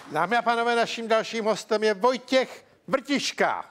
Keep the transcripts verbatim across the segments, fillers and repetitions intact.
Dámy a pánové, naším dalším hostem je Vojtěch Vrtiška.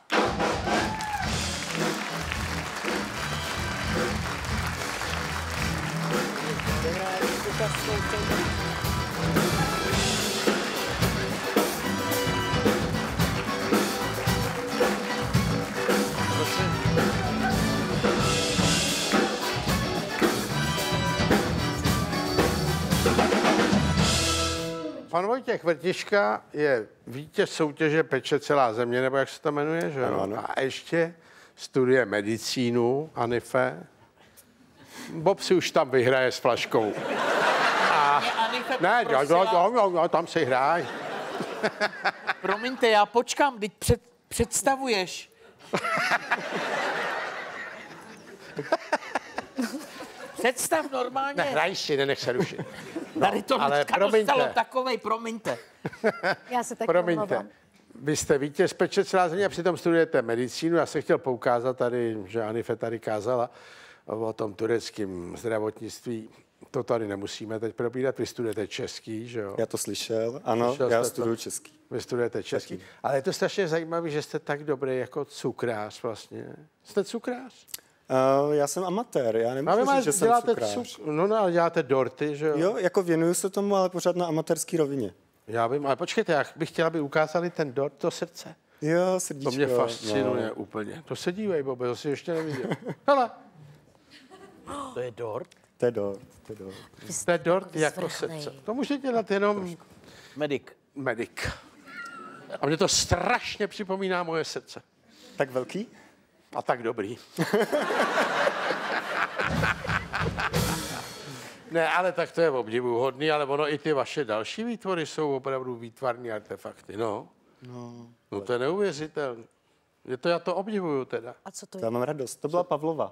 Pan Vojtěch Vrtiška je vítěz soutěže Peče celá země, nebo jak se to jmenuje, že jo? A ještě studuje medicínu, Anife. Bob si už tam vyhraje s flaškou. A... Ne, jo, jo, jo, jo, tam si hráj. Promiňte, já počkám, teď před, představuješ. Představ normálně. Ne, hraj si, nenech se rušit. No, tady to ale promiňte. Takovej, promiňte. Já se taky Promiňte. omlouvám. Vy jste vítěz Peče celá země a přitom studujete medicínu. Já jsem chtěl poukázat tady, že Anife tady kázala o tom tureckém zdravotnictví. To tady nemusíme teď probírat. Vy studujete český, že jo? Já to slyšel. Ano, Slyšel já to? studuju český. Vy studujete český. Taky. Ale je to strašně zajímavé, že jste tak dobrý jako cukrář vlastně. Jste cukrář? Uh, já jsem amatér, já nemůžu vy říct, že jsem cukrář. Cuk... No, no, ale děláte dorty, že jo? Jo, jako věnuju se tomu, ale pořád na amatérský rovině. Já vím, ale počkejte, já bych chtěla, aby ukázali ten dort, to srdce. Jo, srdíčko. To mě fascinuje no. úplně. To se dívej, Bobe, to si ještě neviděl. Hele. To je dort? To je dort, to je dort. To je dort jako srdce. To může dělat jenom... Medic. Medic. A mě to strašně připomíná moje srdce. Tak velký? A tak dobrý. Ne, ale tak to je obdivuhodný, ale ono i ty vaše další výtvory jsou opravdu výtvarní artefakty, no. No. No to je neuvěřitelné. Je to, já to obdivuju teda. A co to Já je? mám radost. To byla Pavlova.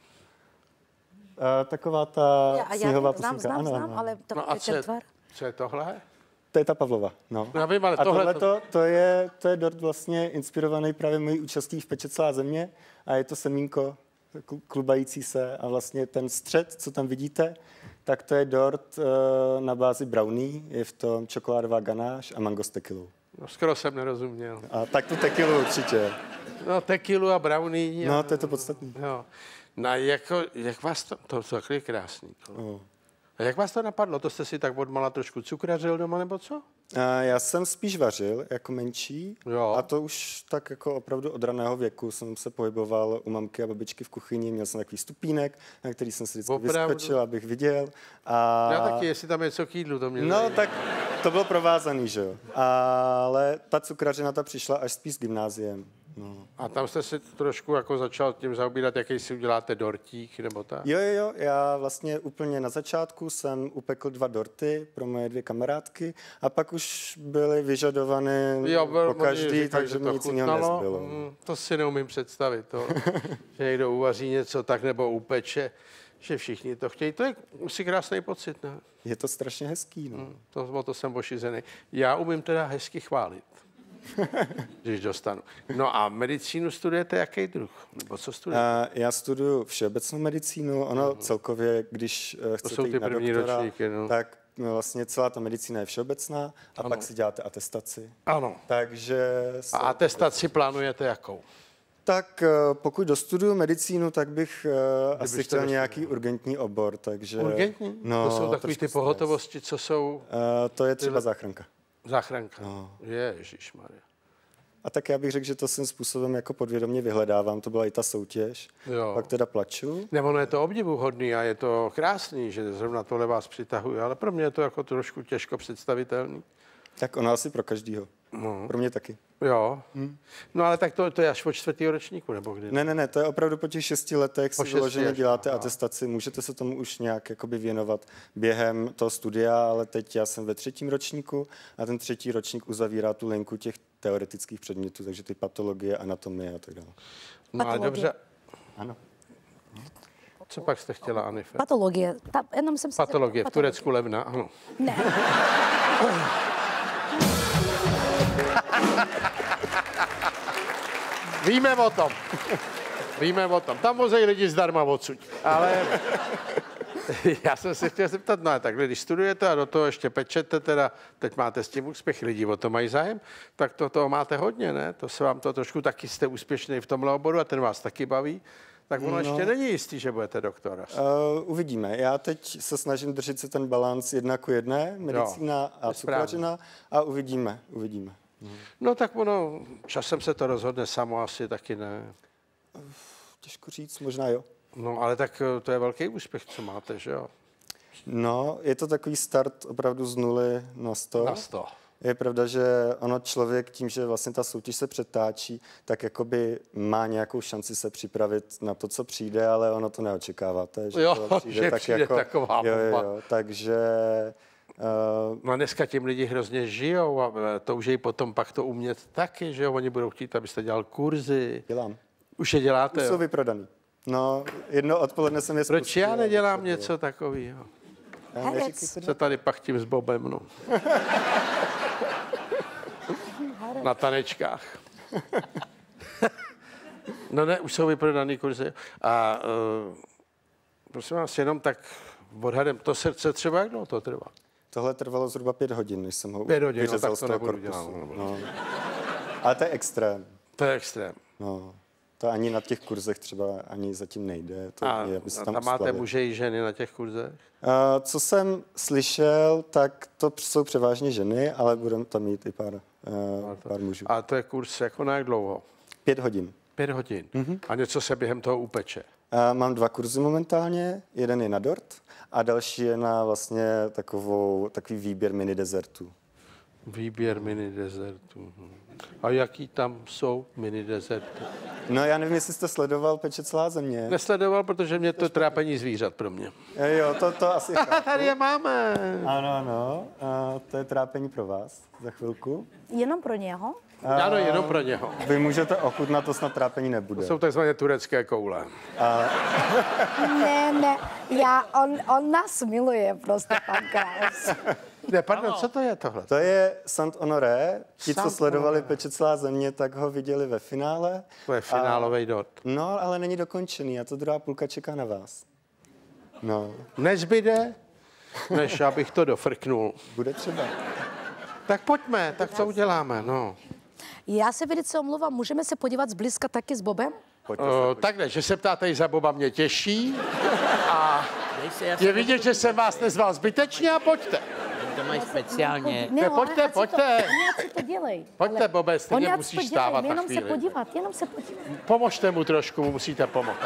Uh, taková ta Já, sněhová já znám, pusinka. znám, Ano, znám, ano. ale to No a je co je, ten tvar. co je tohle? To je ta Pavlova, no. Já vím, ale a tohle... tohle to, to, je, to je dort vlastně inspirovaný právě mojí účastí v Peče celá země a je to semínko klubající se a vlastně ten střed, co tam vidíte, tak to je dort uh, na bázi brownie, je v tom čokoládová ganáš a mango s tekilou. No, skoro jsem nerozuměl. A tak tu tekilu určitě. No, tekilu a brownie. No, a... to je to podstatné. Jo. No, jako, jak vás to... To, to je krásný. To. Oh. A jak vás to napadlo? To jste si tak odmala trošku cukrařil doma, nebo co? A já jsem spíš vařil jako menší Jo. a to už tak jako opravdu od raného věku jsem se pohyboval u mamky a babičky v kuchyni, měl jsem takový stupínek, na který jsem si vždycky Opravdu? vyskočil, abych viděl. A... Já taky, jestli tam je něco k jídlu, to mě No, zajímá. tak to bylo provázaný, že jo. Ale ta cukrařina ta přišla až spíš s gymnáziem. No. A tam jste si trošku jako začal tím zaobírat, jaký si uděláte dortík, nebo tak? Jo, jo, jo, já vlastně úplně na začátku jsem upekl dva dorty pro moje dvě kamarádky a pak už byly vyžadované Jo, po každý, říkají, takže že mi to nic jiného chutnalo. nezbylo. Mm, to si neumím představit, to, že někdo uvaří něco tak nebo upeče, že všichni to chtějí. To je si krásný pocit, ne? Je to strašně hezký, no. Mm, to, o to jsem ošizený. Já umím teda hezky chválit, když dostanu. No a medicínu studujete jaký druh? Nebo co studujete? A já studuju všeobecnou medicínu, ono mm. celkově, když uh, chcete jsou ty jít na první doktora, ročníky, no. tak no, vlastně celá ta medicína je všeobecná a Ano. pak si děláte atestaci. Ano. Takže... A atestaci plánujete jakou? Tak uh, pokud dostuduju medicínu, tak bych uh, asi Kdybyste chtěl dostudoval. nějaký urgentní obor, takže... Urgentní? No, To jsou takový trošku ty stres. pohotovosti, co jsou Uh, to je třeba Tyhle- záchranka. záchranka. No. Ježišmarja. A tak já bych řekl, že to svým způsobem jako podvědomě vyhledávám, to byla i ta soutěž. Jo. Pak teda plaču. Nebo ono je to obdivuhodný a je to krásný, že zrovna tohle vás přitahuje, ale pro mě je to jako trošku těžko představitelný. Tak ono asi pro každýho. No. Pro mě taky. Jo. Hmm. No ale tak to, to je až od čtvrtého ročníku, nebo kdy? Ne, ne, ne, to je opravdu po těch šesti letech Po si šesti vyloženě až, děláte aha. atestaci, můžete se tomu už nějak jakoby věnovat během toho studia, ale teď já jsem ve třetím ročníku a ten třetí ročník uzavírá tu linku těch teoretických předmětů, takže ty patologie, anatomie a tak dále. No ale dobře. Ano. Co pak jste chtěla, Anife? Patologie. Ta, jenom jsem se Patologie. V Turecku levná, ano. Ne. Víme o tom. Víme o tom. Tam vozejí lidi zdarma odsud. Ale Já jsem se chtěl zeptat, no a takhle, když studujete a do toho ještě pečete, teda teď máte s tím úspěch, lidi o to mají zájem, tak to toho máte hodně, ne? To se vám to trošku, taky jste úspěšný v tomhle oboru a ten vás taky baví, tak ono no. ještě není jistý, že budete doktor. Uh, uvidíme. Já teď se snažím držet si ten balans jedna ku jedné, medicína jo, a cukrařina a uvidíme, uvidíme. Hmm. No tak ono, časem se to rozhodne samo, asi taky ne. Těžko říct, možná jo. No, ale tak to je velký úspěch, co máte, že jo? No, je to takový start opravdu z nuly na sto. Na sto. Je pravda, že ono člověk tím, že vlastně ta soutěž se přetáčí, tak jakoby má nějakou šanci se připravit na to, co přijde, ale ono to neočekáváte. Že jo, to přijde že tak přijde jako, taková jo, bomba. jo, takže... Uh, no a dneska tím lidi hrozně žijou a toužejí potom pak to umět taky, že jo? Oni budou chtít, abyste dělal kurzy. Dělám. Už je děláte, Už jo? jsou vyprodaný. No, jedno odpoledne jsem je spustil. Proč já nedělám něco takového? Se tady pachtím s Bobem, no. Na tanečkách. No ne, už jsou vyprodaný kurzy. A uh, prosím vás, jenom tak odhadem, to srdce třeba, jak dlouho to trvá? Tohle trvalo zhruba pět hodin, než jsem ho pět hodin, vyřezal no, z tak toho to nebudu korpusu. dělat. No. Ale to je extrém. To je extrém. No. To ani na těch kurzech třeba ani zatím nejde. To A, je, aby se a tam tam máte uslavil. muže i ženy na těch kurzech? Uh, co jsem slyšel, tak to jsou převážně ženy, ale budeme tam mít i pár, uh, pár mužů. A to je kurz jako na jak dlouho? Pět hodin. Pět hodin. Mm-hmm. A něco se během toho upeče? Uh, mám dva kurzy momentálně. Jeden je na dort a další je na vlastně takovou, takový výběr mini dezertů. Výběr mini dezertů. A jaký tam jsou mini dezerty? No já nevím, jestli jste sledoval Peče celá země. Nesledoval, protože mě to trápení zvířat pro mě. Jo, to, to asi chápu. Tady je máme. Ano, ano. A to je trápení pro vás za chvilku. Jenom pro něho? Ano, jenom pro něho. Vy můžete ochutnat, to snad trápení nebude. To jsou takzvané turecké koule. A... Ne, ne, já, on, on nás miluje prostě, pan Kraus. Ne, pardon, co to je tohle? To je Sant Honoré. Ti, co Sant sledovali Honoré. Peče celá země, tak ho viděli ve finále. To je finálový dort. No, ale není dokončený a to druhá půlka čeká na vás. No, Nezbyde, než abych to dofrknul. bude třeba. Tak pojďme, tak co uděláme, no. Já se velice omlouvám, můžeme se podívat zblízka taky s Bobem? Pojďte O, takhle, že se ptáte i za Boba, mě těší. A Dej se, já je vidět, že jsem vás nezval zbytečně a pojďte. to mají speciálně. Ne, pojďte, ať si pojďte. To, oni ať si to dělej. Pojďte, Ale Bobe, stejně oni ať si musíš to dělej, stávat na jenom se chvíli. podívat, jenom se podívat. Pomožte mu trošku, mu musíte pomoct.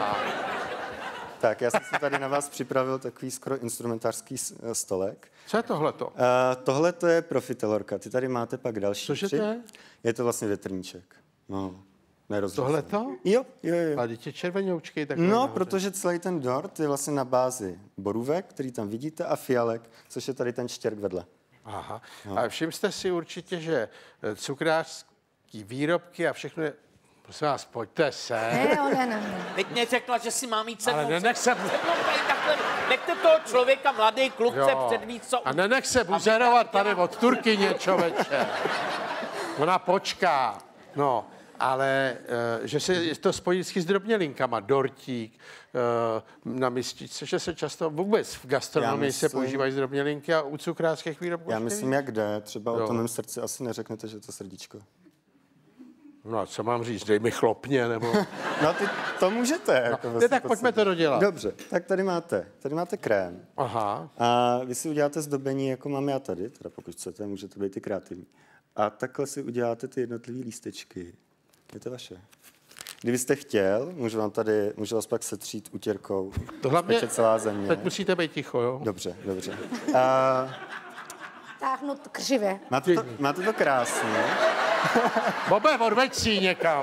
Tak, já jsem si tady na vás připravil takový skoro instrumentářský s- stolek. Co je tohleto? Uh, tohle to je profiterolka. Ty tady máte pak další Cože tři. to je? Je to vlastně větrníček. No, nerozřízený. Tohleto? Jo, jo, jo. A děti červenoučky tak. No, protože celý ten dort je vlastně na bázi borůvek, který tam vidíte, a fialek, což je tady ten štěrk vedle. Aha. A všiml jste si určitě, že cukrářský výrobky a všechno je... Prosím vás, pojďte se. Ne, ne, ne, ne. Teď mě řekla, že si mám jít sednout. Ale nenech se... Sednout tady takhle. Nechte toho člověka, mladý kluk, chce Jo. předvíc, co... A nenech se buzerovat tady od Turkyně, člověče. Ona počká. No, ale eh, že se to spojí vždycky s drobnělinkama, dortík, eh, na mističce, že se často vůbec v gastronomii Já se myslím- používají zdrobnělinky a u cukrářských výrobků. Já ještě myslím, víc. jak jde. Třeba Jo. o tom mém srdci asi neřeknete, že to srdíčko. No a co mám říct, dej mi chlopně, nebo... No, ty, to můžete. Jako Ne, vlastně tak pojďme podstatě. to dodělat. Dobře, tak tady máte, tady máte krém. Aha. A vy si uděláte zdobení, jako mám já tady, teda pokud chcete, můžete být i kreativní. A takhle si uděláte ty jednotlivé lístečky. Je to vaše. Kdybyste chtěl, můžu vám tady, můžu vás pak setřít utěrkou. To hlavně, Peče celá země. teď musíte být ticho, jo? Dobře, dobře. A Táhnout křivě. máte, to, máte to krásně. Bobe, odveď si ji někam.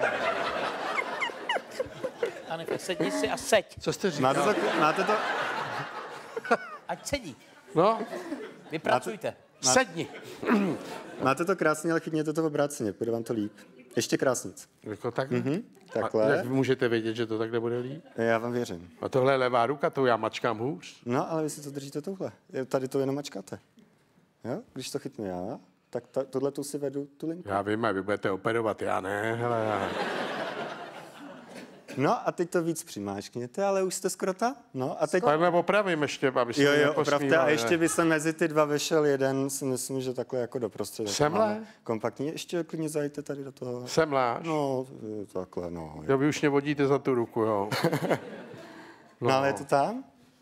Anefe, sedni si a seď. Co jste říkal? Máte to, máte to, Ať sedí. No, Vypracujte. sedni. máte to krásně, ale chytněte to v obráceně, půjde vám to líp. Ještě krásnic. Jako tak? Mm-hmm. Takhle. A jak můžete vědět, že to takhle bude líp? Já vám věřím. A tohle je levá ruka, to já mačkám hůř. No, ale vy si to držíte touhle. Tady to jenom mačkáte. Jo? Když to chytnu já, tak ta, tohle tu si vedu tu linku. Já vím, a vy budete operovat, já ne, hele, já... No a teď to víc přimáčkněte, ale už jste skoro tam. No a teď... Takhle opravím ještě, aby se Jo, jo, neposmívali, opravte a ne? ještě by se mezi ty dva vešel jeden, si myslím, že takhle jako doprostřed. Semle? Kompaktně, ještě klidně zajďte tady do toho. Semláš? No, takhle, no. Jo, vy už mě vodíte za tu ruku, jo. No, no ale je to tam?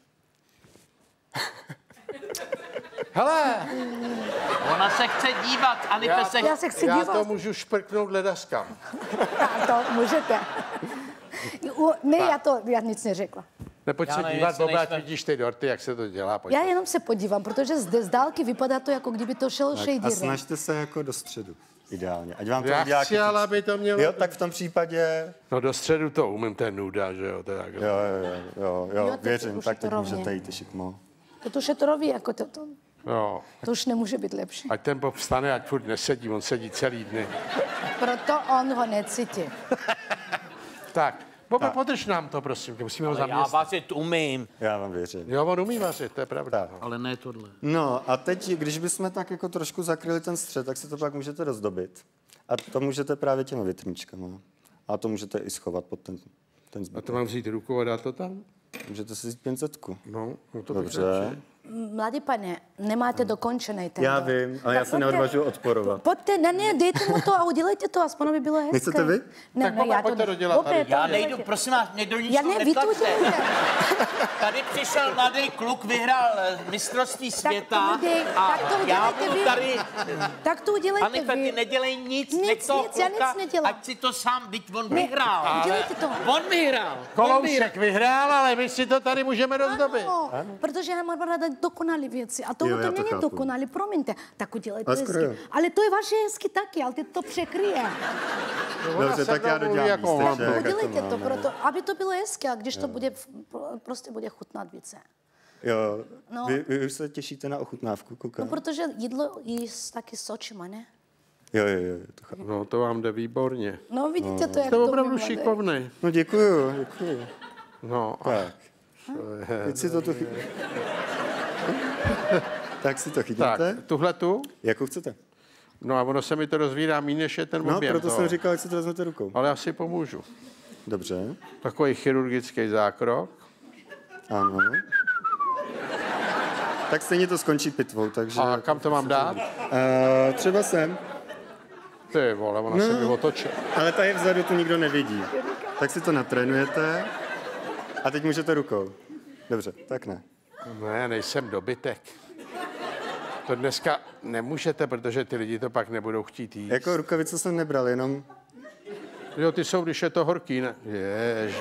Hele, Ona se chce dívat, Anife se... Já se chci já dívat. to můžu šprknout ledaskam. A to můžete. U- Ne, já to, já nic neřekla. Nepojď Já se nevím, dívat, jestli Bobe, ať nejsme- vidíš ty dorty, jak se to dělá. Pojď. Já jenom se podívám, protože zde z dálky vypadá to, jako kdyby to šel Tak, a šejdírem. snažte se jako do středu. Ideálně. Ať vám to Já udělá chci, ale aby to mělo... Jo, tak v tom případě... No do středu to umím, to je nuda, že jo, to je tak. Jo, jo, jo, jo, Jo, jo teď věřím, už tak je to teď rovně. můžete jít, šikmo. To už je to rový, jako to, to, Jo. to už nemůže být lepší. Ať ten Bob vstane, ať furt nesedí, on sedí celý dny. Proto on ho necítí. Tak, Bobe, podrž nám to, prosím, tě, musíme ho Já zaměstnat. vařit umím, Já vám věřím. Jo, on umí vařit, to je pravda. Tak. ale ne tohle. No a teď, když bychom tak jako trošku zakryli ten střed, tak si to pak můžete dozdobit. A to můžete právě těma větrníčkama. A to můžete i schovat pod ten, ten A zbytek. to mám vzít ruku a dát to tam? Můžete si vzít pětsetku. No, no to bych Dobře. radši. Mladý pane, nemáte dokončený ten. Já dort. vím, ale já Tak se pojďte- neodvažuji odporovat. Pojďte, ne, ne, dejte mu to a udělejte to, aspoň by bylo hezké. Nechcete vy? Ne, Tak ne, Bobe, já pojďte dodělat Bobe, tady. to Já udělejte. nejdu, prosím vás, mě do Já ničeho ne, vy to netlačte. udělejte. Tady přišel mladý kluk, vyhrál eh, mistrovství světa to udělej- a tak to já udělejte budu vy. tady... Tak to udělejte Anife, vy. ty nedělej nic, Nic, nech toho nic, já nic kluka, nedělám. ať si to sám, byť on Ne, vyhrál. udělejte to. On vyhrál. On vyhrál. Koloušek vyhrál, ale my si to tady můžeme rozdobit. Ano, protože já mám ráda dokonalé věci. A to, Jo, já to to není chápu. dokonalé, promiňte. Tak udělejte Ale skoro hezky. jo. Ale to je vaše hezky taky, ale ty to překryje. Dobře, tak já dodělám jako lísteček, jak to Udělejte to, máme. proto, aby to bylo hezké, a když to bude, prostě bude chutnat více. Jo, No. vy, vy už se těšíte na ochutnávku, koukám. No, protože jídlo je taky s očima, ne? Jo, jo, jo, to chápu. No, to vám jde výborně. No, vidíte to, jak Jste to opravdu umí mladý. šikovný. No děkuju, děkuju. No, a Tak. Teď si to tu chy... Tak si to tak, chytíte, tuhle tu? jakou chcete. No a ono se mi to rozvírá méně, než je ten No, objem proto toho. jsem říkal, jak si to vezmete rukou. Ale já si pomůžu. Dobře, Takový chirurgický zákrok. ano. Tak stejně to skončí pitvou, takže... A kam to mám dát? Uh, třeba sem, Ty vole, ona No. se mi otočí. ale tady vzadu tu nikdo nevidí. Tak si to natrénujete a teď můžete rukou. Dobře, tak ne. Ne, nejsem dobytek. To dneska nemůžete, protože ty lidi to pak nebudou chtít jíst. Jako rukavice jsem nebral, jenom... Jo, ty jsou, když je to horký, ne? Ježiš.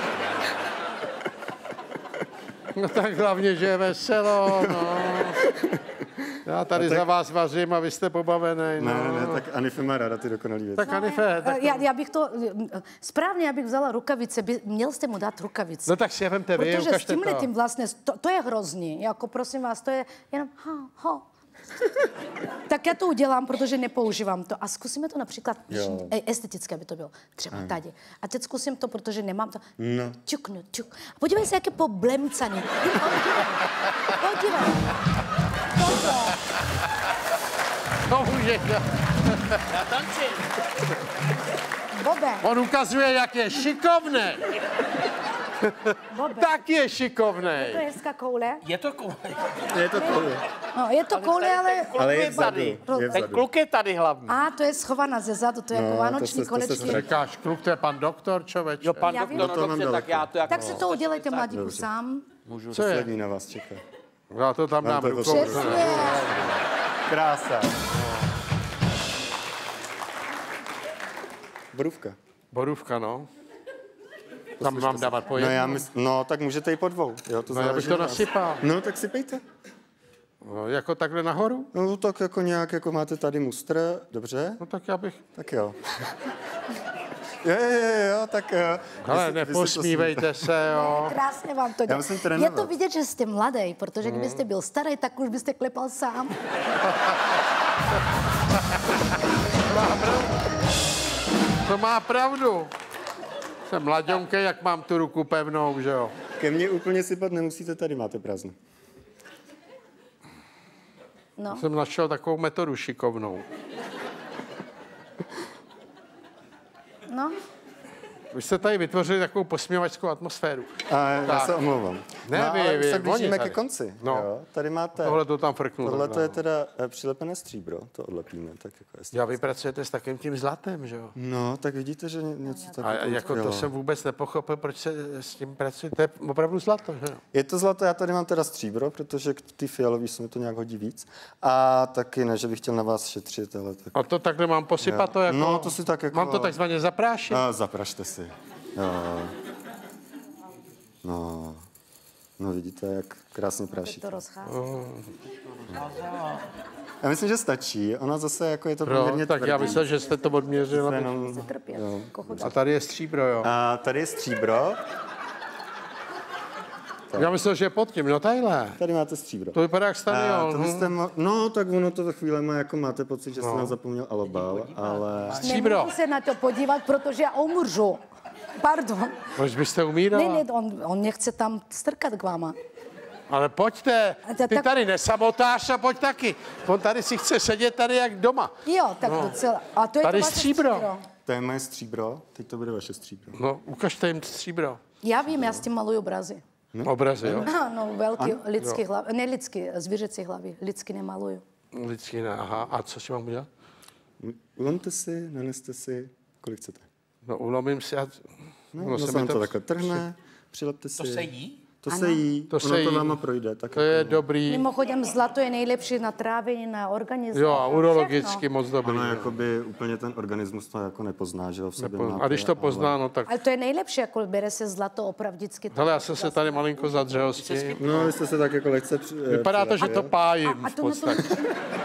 No tak hlavně, že je veselo, no. Já tady tak- za vás vařím a vy jste pobavený, no. Ne, ne, ne, tak Anife má ráda ty dokonalý věci. Tak Anife, tak... Já, já bych to, správně, já bych vzala rukavice, by, měl jste mu dát rukavice. No tak si je vemte vy, Protože s ukažte tímhle to. tím vlastně, to, to je hrozný, jako prosím vás, to je jenom ha, ho. Tak já to udělám, protože nepoužívám to. A zkusíme to například, Jo. e, estetické by to bylo, třeba tady. A teď zkusím to, protože nemám to. No. Čuknu, čuk. A podívej se, jaké poblemcaný. Podívej. Toto. To může, Já tančím. Bobe, on ukazuje, jak je šikovný. Bobe. Tak je šikovný. To je hezká koule. Je to koule. Je to cool. No, je to koule, ale... Ale je je vzadu. tady. Je Ten vzadu. kluk je tady hlavně. A, to je schovaná ze zadu, to je jako No, vánoční to se- to se konečný. Říkáš, kluk, to je pan doktor, člověče. Jo, pan Já vím. doktor, No to no, mám dobře, tak daleko. já to jako... Tak si to udělejte, mladíku, Dobře. sám. Co je? Poslední na vás čeká. Já to tam Mám dám to rukou. Přesně. Krása. Borůvka. Borůvka, no. Tam mám dávat po No, jednom. já mys... no, tak můžete i po dvou. Jo, to No, já bych záleží to na vás. nasypal. No, tak sypejte. No, jako takhle nahoru? No, tak jako nějak, jako máte tady mustr, dobře? No tak já bych... Tak jo. Jo, jo, jo, jo, tak jo. Hele, Vy si- vy si to neposmívejte se, jo. Krásně vám to Já jde. musím Je trénovat. to vidět, že jste mladý, protože kdybyste byl starý, tak už byste klepal sám. To má pravdu. Jsem mladionke, jak mám tu ruku pevnou, že jo. Ke mně úplně sypat nemusíte, tady máte prázdno. No. Jsem našel takovou metodu šikovnou. No, Vy jste tady vytvořili takovou posměvačskou atmosféru. A já Tak. se omlouvám. Ne, no, vy- ale vy- se oni blížíme tady. ke konci. No. Jo? Tady máte... Tohle to tam frknu. Tohle to je no. teda eh, přilepené stříbro, to odlepíme. Tak jako jestli... Já, vy pracujete s takým tím zlatem, že jo? No, tak vidíte, že ně- něco A takového. jako to jsem vůbec nepochopil, proč se s tím pracuje. To je opravdu zlato, že jo? Je to zlato, já tady mám teda stříbro, protože k ty fialový se mi to nějak hodí víc. A taky ne, že bych chtěl na vás šetřit, ale tak... A to takhle mám posypat Jo. to jako... No, to si tak jako- Mám to takzvaně zaprášit? A zaprašte si. Jo. No. No vidíte, jak krásně praší. To rozchází. Já myslím, že stačí. Ona zase jako je to Jo, poměrně tak já tvrdý. myslel, že jste to odměřil. aby- Jenom... Trpět. Koho A tady je stříbro, jo. A tady je stříbro. Já myslel, že je pod tím, no tadyhle. Tady máte stříbro. To vypadá jak A stadion. to hm. byste mo- no, tak ono to ve chvílema jako máte pocit, že jste No. nám zapomněl alobal, ale... Stříbro. Nemůžu se na to podívat, protože já umřu. Pardon. Proč byste umírala? Ne, ne, on, on nechce tam strkat k váma. Ale pojďte, A to ty tak- tady nesabotáš a pojď taky. On tady si chce sedět tady jak doma. Jo, tak docela. A to je Tady to vaše stříbro. To je moje stříbro, teď to bude vaše stříbro. No, ukažte jim stříbro. Já vím, já s tím maluju obrazy. Obrazy, jo? Ano, velký lidský hlavy, ne lidský, zvířecí hlavy, lidský nemaluju. Lidský ne, aha. A co si mám udělat? Ulomte si, naneste si, kolik chcete. No, ulomím si a... No, ono no se se mi vám to- to takhle trhne, přilepte si. To se jí? To se jí, To ono se to jí. váma projde. Tak To je jako, dobrý. Mimochodem, zlato je nejlepší na trávení, na organismus. Jo, a na urologicky všechno. moc dobrý. ono jo. jakoby úplně ten organismus to jako nepozná, že ho v sobě Nepo- máte, A když to pozná, no tak... Ale to je nejlepší, jako bere se zlato opravdicky. Hele, já jsem se tady malinko zadřel s tím. Ale... No, vy jste se tak jako lehce... při- Vypadá to, že to pájím A v to na to, podstatě.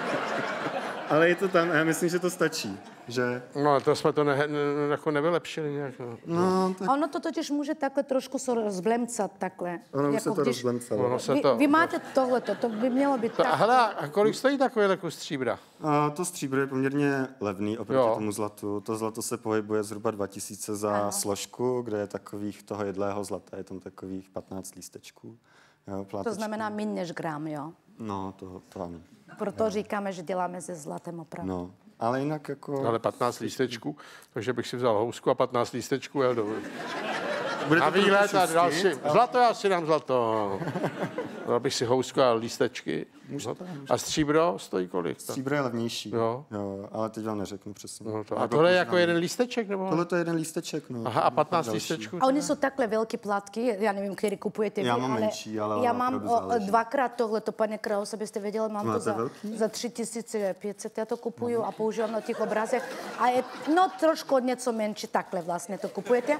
Ale je to tam, a já myslím, že to stačí, že... No, to jsme to ne, ne, jako nevylepšili nějak. No. No, tak ono to totiž může takhle trošku se rozblemcat takhle. ono už se to když- rozblemcalo. Ono se Vy, to... vy máte tohleto, to by mělo být To, a tak. hele, a kolik stojí takový kus stříbra? A to stříbro je poměrně levný oproti Jo. tomu zlatu. To zlato se pohybuje zhruba dva tisíce za Ano. složku, kde je takových toho jedlého zlata, je tam takových patnáct lístečků. Jo, To plátečků. znamená méně než gram, jo. No, to, to ano. Proto říkáme, že děláme se zlatem opravdu. No, ale jinak jako... Ale patnáct lístečků, takže bych si vzal housku a patnáct lístečků jel do... Budete Na to výlet a šustit? další. Zlato, já si dám zlato. Dal bych si housku a lístečky. A stříbro stojí kolik? Stříbro je levnější. Jo. jo. Ale teď vám neřeknu přesně. No to, a Jako tohle je poznám. jako jeden lísteček, nebo? Tohle to je jeden lísteček, no. Aha, a patnáct Další. lístečků? A oni jsou takhle velké plátky, já nevím, který kupujete Já vy, mám ale menší, ale já ono mám opravdu o, záleží. dvakrát tohleto, pane Kraus, abyste věděli, mám Máte to za, velký? za tři tisíce pět set, já to kupuju a používám na těch obrazech. A je, no trošku něco menší, takhle vlastně to kupujete.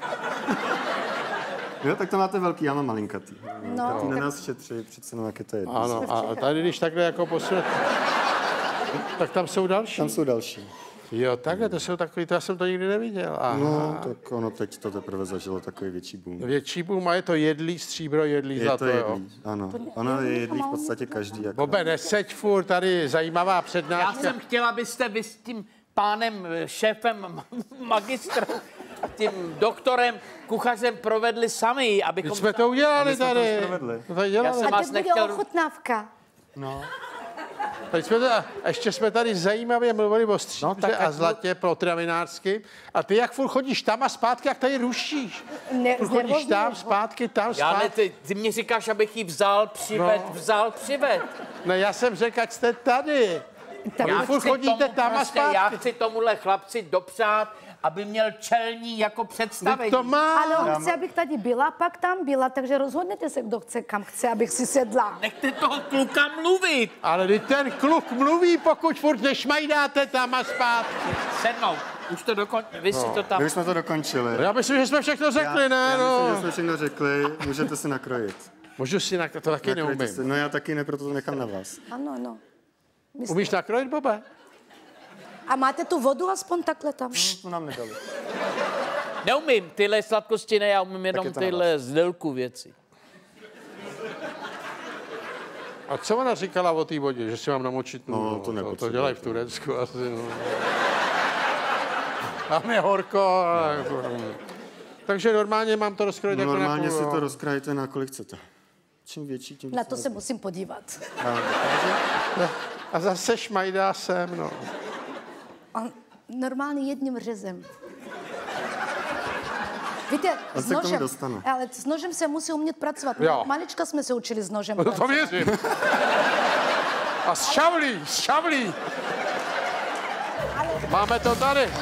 Jo, tak to máte velký, já mám malinkatý. No, Ty na tak- nás šetří, přece jenom jak je to jedno. Ano, a tady, když takhle jako posunete, tak tam jsou další. Tam jsou další. Jo, takhle, to jsou takový, to já jsem to nikdy neviděl. Aha. No, tak ono teď to teprve zažilo takový větší boom. Větší boom a je to jedlý stříbro, jedlý Je zlato, to jo. jedlý, ano. Ono je jedlý v podstatě každý. Jako. Bobe, neseď furt, tady zajímavá Já přednáška. jsem chtěl, abyste vy s tím pánem eh, šéfem magistrem a tím doktorem, kuchařem provedli sami, abychom... Teď jsme to udělali My jsme to tady. už provedli. To tady Já dělali. jsem A vás teď bude nechtěl- ochutnávka. No. Teď jsme to, a ještě jsme tady zajímavě mluvili o stříbře No, tak a ať zlatě potravinářsky. A ty jak furt chodíš tam a zpátky, jak tady rušíš? Ne, Furt chodíš tam, znervozňuješ ho. zpátky, tam, Já ne, zpátky. ty, ty mě říkáš, abych ji vzal, přived, No. vzal, přived. Ne, já jsem řekl, ať jste tady. Tak A vy furt chci chodíte tomu tam a prostě, já zpátky. chci tomuhle chlapci dopřát, aby měl čelní jako představení. Teď to má. Ale on chce, abych tady byla, pak tam byla, takže rozhodněte se, kdo chce, kam chce, abych si sedla. Nechte toho kluka mluvit. Ale teď ten kluk mluví, pokud furt nešmajdáte tam a zpátky. Sednout. Už to dokončí. Vy si to tam... My už jsme to dokončili. Já myslím, že jsme všechno řekli, já, ne? já No. myslím, že jsme všechno řekli, můžete si nakrojit. Můžu si nakrojit, to taky Nakrojte neumím. si. No já taky ne, proto to nechám na vás. Ano, no. Myslím. Umíš nakrojit, Bobe? A máte tu vodu aspoň takhle tam? To nám nedali. Neumím tyhle sladkosti, ne, já umím jenom je to na tyhle z délku věci. A co ona říkala o té vodě, že si mám namočit? No, to to, to nepotřebuje. dělají v Turecku asi. No. Tam je horko. A jako, no. Takže normálně mám to rozkrojit jako na Normálně půl, si jo. to rozkrajte na kolik chcete. Čím větší, tím Na víc to se musím podívat. A zase šmajdá sem, no. A normálně jedním řezem. Víte, On s se k tomu nožem, dostane. ale s nožem se musí umět pracovat. Jo. Malička jsme se učili s nožem No to pracovat. věřím. A s šavlí, s šavlí. Máme to tady.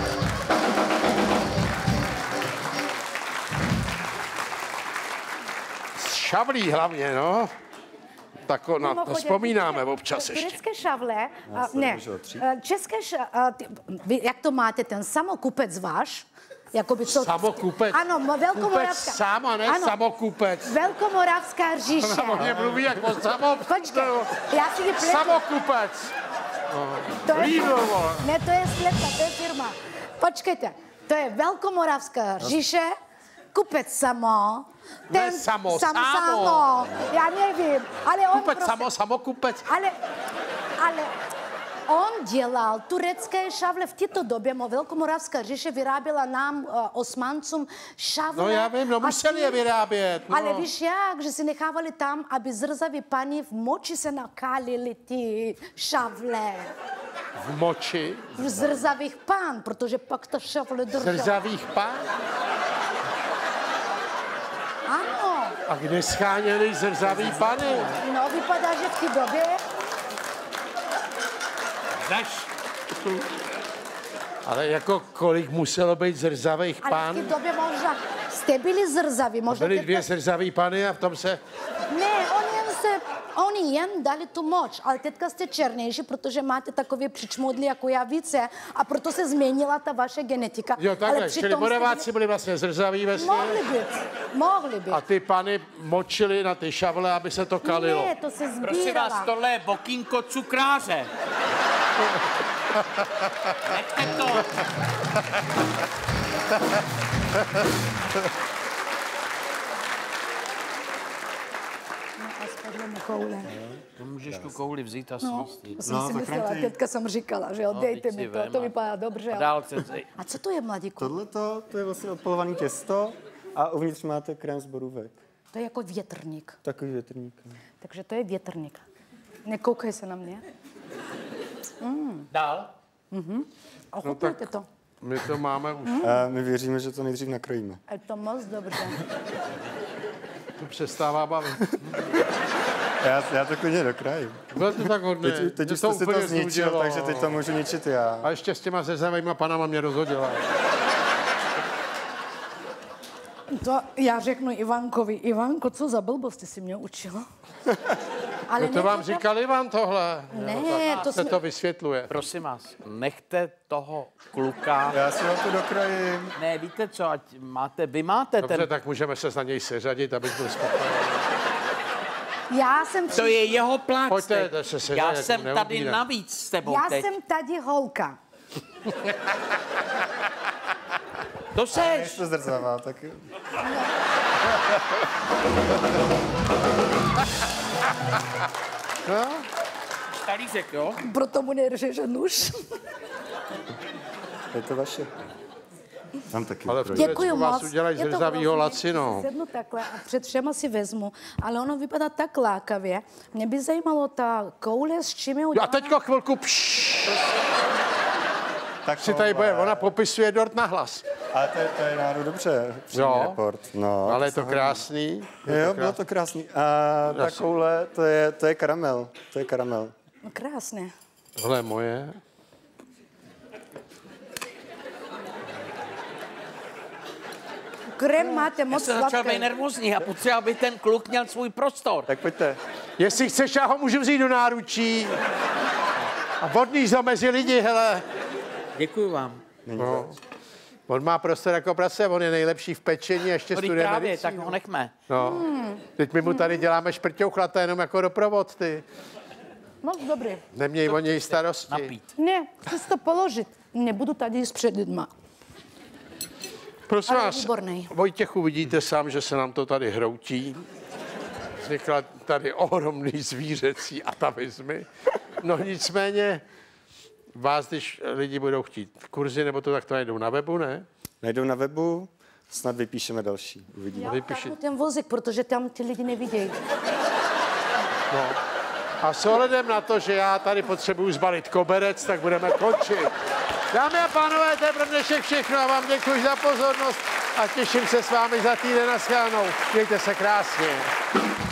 S šavlí hlavně, no. Tak na to Mimochodem, vzpomínáme víte, občas ještě. Turecké šavle, a, se ne, můžu otřít. a, české šavle, vy, jak to máte, ten samokupec váš? Jakoby to, Samokupec. Ano, mo- Kupec velkomoravská. sám a ne ano, samokupec. Velkomoravská říše. Ona o mě mluví jako samo... Počkej, já si ji pletu. Samokupec. To je, Lidl, vole. ne, to je sklepka, to je firma. Počkejte, to je Velkomoravská říše, kupec samo. Ne samo, sam, samo. samo. Já nevím, ale on Kupec prostě, samo, samokupec. ale, ale on dělal turecké šavle v této době. Mo Velkomoravská říše vyráběla nám, uh, osmancům, šavle. No já vím, no a museli ty- je vyrábět. No. Ale víš jak, že si nechávali tam, aby zrzaví paní v moči se nakálili ty šavle. V moči. V zrzavých pán, protože pak ta šavle držela. Zrzavých pán. Ano, A kde scháněli zrzavý pany? no vypadá, že v té době, Než. Ale jako kolik muselo být zrzavých ale v pán? té době možná jste byli zrzaví. Možná Byly teďka- dvě zrzavý pany a v tom se... Ne, oni jen se, oni jen dali tu moč, ale teďka jste černější, protože máte takové přičmudly jako já více a proto se změnila ta vaše genetika. Jo, takhle, ale čili přitom jste Moraváci byli vlastně zrzaví ve Mohli být, mohli být. a ty pany močili na ty šavle, aby se to kalilo. Ne, to se Prosím sbírala. vás, tohle je bokínko cukráře. Nechte to. No, a spadlo mu koule. To můžeš tu kouli vzít a No, sníst. to jsem No, si tak myslela, vem ty. teďka jsem říkala, že jo, dejte teď mi si to, vem to a- vypadá dobře. A ale- dál chcete... A co to je, mladíku? Tohle to je vlastně odpalované těsto a uvnitř máte krém z borůvek. To je jako větrník. Takový větrník. Takže to je větrník. Nekoukej se na mě. Dál? A ochutnejte to. My to máme už. A my věříme, že to nejdřív nakrojíme. Je to moc dobře. To přestává bavit. Já, já to klidně dokrajím. Bylo to tak hodně. Teď, teď Mě už jste si to úplně zničil, znudilo. takže teď to můžu ničit já. A ještě s těma zrzavýma panama mě rozhodila. To já řeknu Ivankovi. Ivanko, co za blbosti si mě učila? Ale No to vám nechte- říkal Ivan tohle. Ne, to Se jsme... to vysvětluje. Prosím vás, nechte toho kluka. Já si ho to dokrajím. Ne, víte co, ať máte, vy máte Dobře, ten... tak můžeme se na něj seřadit, abych byl spokojený. Já jsem, To je jeho plác. Pojďte, teď. to se sežeň, Já jako jsem tady neodbírám. navíc s tebou já teď. jsem tady holka. To Než seš. to zrzavá, tak... No? Talířek, jo? Proto mu neřeže nůž. Je to vaše. Tam taky. Ale v projít. Děkuji Turecku vás moc. udělají Je to zrzavýho hrozný. lacino. Sednu takhle a před všema si vezmu, ale ono vypadá tak lákavě. Mě by zajímalo ta koule, s čím je Jo, a udělána. teďko chvilku, pš, Tak si tady bude, ona popisuje dort na hlas. Ale to je, to je náhodou dobře. Přímý Jo. report. No, Ale je se to hodí. krásný. Jo, bylo to krásný. A ta koule, to je, to je karamel. To je karamel. No, krásné. Tohle je moje. Krém máte Já moc jsem začal být sladký. nervózní a potřeba, aby ten kluk měl svůj prostor. Tak pojďte. Jestli chceš, já ho můžu vzít do náručí. A odníž ho mezi lidi, hele. Děkuji vám. No. On má prostor jako prase, on je nejlepší v pečení, ještě Dobrý studuje právě, medicínu. tak ho nechme. No. Teď my mu tady děláme šprťouchlata jenom jako doprovod, ty. Moc dobrý. Neměj o něj starosti. Napít. Ne, chci si to položit. Nebudu tady s před lidma. Prosím Ale vás, výborný. Vojtěchu, vidíte sám, že se nám to tady hroutí. Vznikla tady ohromný zvířecí atavizmy. No nicméně, vás, když lidi budou chtít kurzy, nebo to tak to najdou na webu, ne? Najdou na webu, snad vypíšeme další. Uvidíme. Já Vypíši. utáhnu ten vozík, protože tam ty lidi nevidějí. No. A s ohledem na to, že já tady potřebuju zbalit koberec, tak budeme končit. Dámy a pánové, to je pro dnešek všechno a vám děkuji za pozornost a těším se s vámi za týden na shledanou. Mějte se krásně.